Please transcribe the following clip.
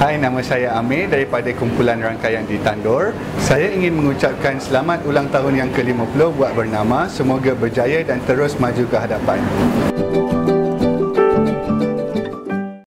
Hai, nama saya Amir daripada kumpulan rangkaian di Tandur. Saya ingin mengucapkan selamat ulang tahun yang ke-50 buat Bernama. Semoga berjaya dan terus maju ke hadapan.